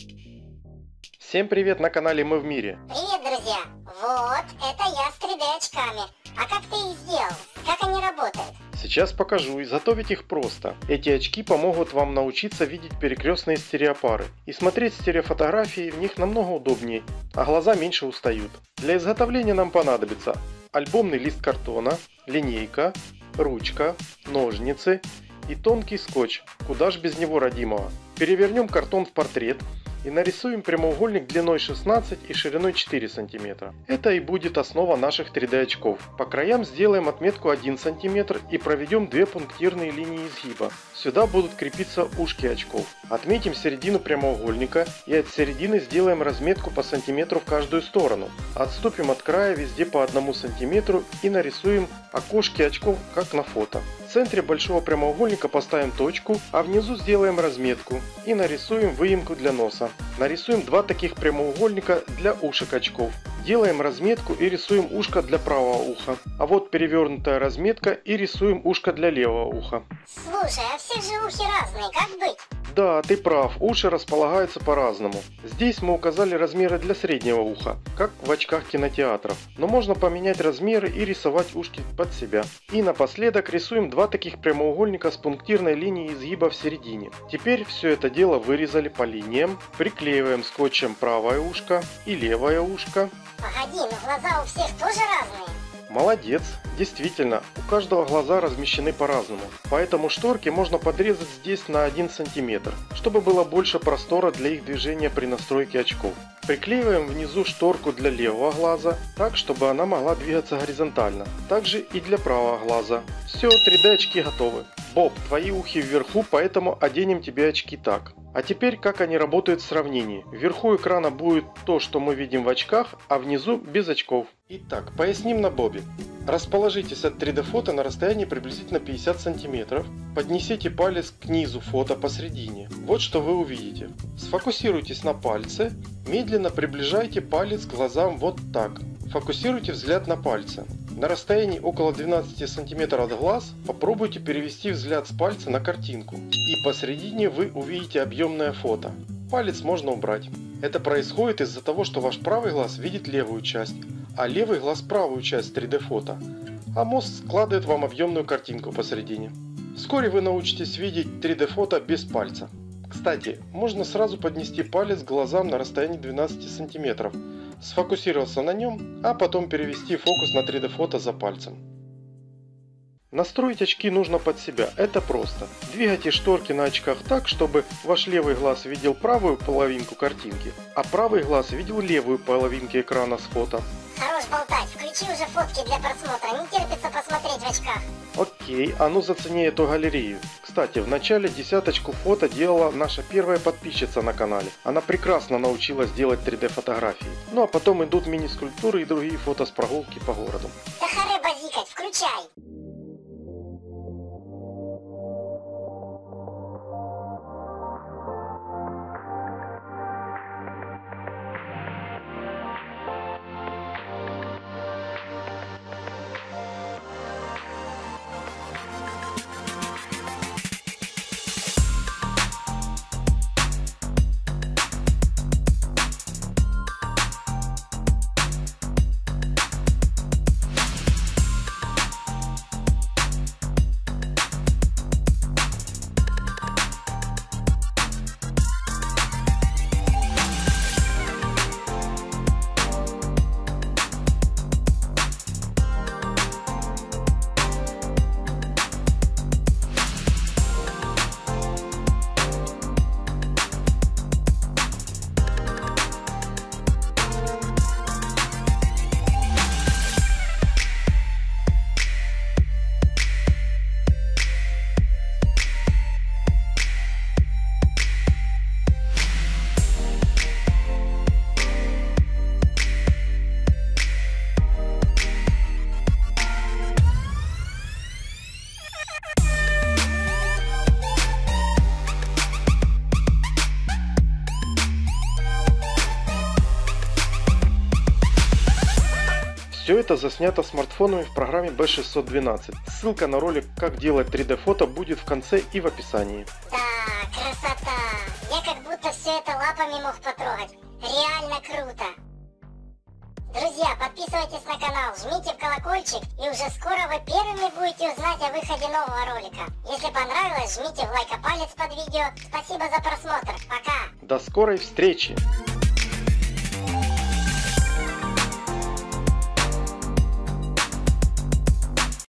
Всем привет на канале Мы в Мире. Привет, друзья! Вот, это я с 3D очками. А как ты их сделал? Как они работают? Сейчас покажу. Изготовить их просто. Эти очки помогут вам научиться видеть перекрестные стереопары. И смотреть стереофотографии в них намного удобнее, а глаза меньше устают. Для изготовления нам понадобится альбомный лист картона, линейка, ручка, ножницы и тонкий скотч. Куда ж без него, родимого. Перевернем картон в портрет и нарисуем прямоугольник длиной 16 и шириной 4 см. Это и будет основа наших 3D очков. По краям сделаем отметку 1 см и проведем 2 пунктирные линии изгиба. Сюда будут крепиться ушки очков. Отметим середину прямоугольника и от середины сделаем разметку по сантиметру в каждую сторону. Отступим от края везде по 1 см и нарисуем окошки очков, как на фото. В центре большого прямоугольника поставим точку, а внизу сделаем разметку и нарисуем выемку для носа. Нарисуем 2 таких прямоугольника для ушек очков. Делаем разметку и рисуем ушко для правого уха. А вот перевернутая разметка и рисуем ушко для левого уха. Слушай, а все же ухи разные, как быть? Да, ты прав, уши располагаются по-разному. Здесь мы указали размеры для среднего уха, как в очках кинотеатров. Но можно поменять размеры и рисовать ушки под себя. И напоследок рисуем 2 таких прямоугольника с пунктирной линией изгиба в середине. Теперь все это дело вырезали по линиям. Приклеиваем скотчем правое ушко и левое ушко. Погоди, но глаза у всех тоже разные. Молодец! Действительно, у каждого глаза размещены по-разному. Поэтому шторки можно подрезать здесь на 1 см, чтобы было больше простора для их движения при настройке очков. Приклеиваем внизу шторку для левого глаза, так чтобы она могла двигаться горизонтально. Также и для правого глаза. Все, 3D очки готовы. Боб, твои ухи вверху, поэтому оденем тебе очки так. А теперь как они работают в сравнении. Вверху экрана будет то, что мы видим в очках, а внизу без очков. Итак, поясним на Бобе. Расположитесь от 3D фото на расстоянии приблизительно 50 см. Поднесите палец к низу фото посередине. Вот что вы увидите. Сфокусируйтесь на пальце. Медленно приближайте палец к глазам вот так. Фокусируйте взгляд на пальце. На расстоянии около 12 см от глаз попробуйте перевести взгляд с пальца на картинку. И посередине вы увидите объемное фото. Палец можно убрать. Это происходит из-за того, что ваш правый глаз видит левую часть, а левый глаз правую часть 3D фото. А мозг складывает вам объемную картинку посередине. Вскоре вы научитесь видеть 3D фото без пальца. Кстати, можно сразу поднести палец к глазам на расстоянии 12 см. Сфокусировался на нем, а потом перевести фокус на 3D фото за пальцем. Настроить очки нужно под себя, это просто. Двигайте шторки на очках так, чтобы ваш левый глаз видел правую половинку картинки, а правый глаз видел левую половинку экрана с фото. Хорош болтать, включи уже фотки для просмотра, не терпится посмотреть в очках. Окей, а ну зацени эту галерею. Кстати, в начале 10 фото делала наша первая подписчица на канале. Она прекрасно научилась делать 3D фотографии. Ну а потом идут мини-скульптуры и другие фото с прогулки по городу. Да харе базикать, включай! Все это заснято смартфонами в программе B612. Ссылка на ролик «Как делать 3D фото» будет в конце и в описании. Да, красота! Я как будто все все это лапами мог потрогать. Реально круто. Друзья, подписывайтесь на канал, жмите в колокольчик, и уже скоро вы первыми будете узнать о выходе нового ролика. Если понравилось, жмите в лайк, палец под видео. Спасибо за просмотр. Пока. До скорой встречи!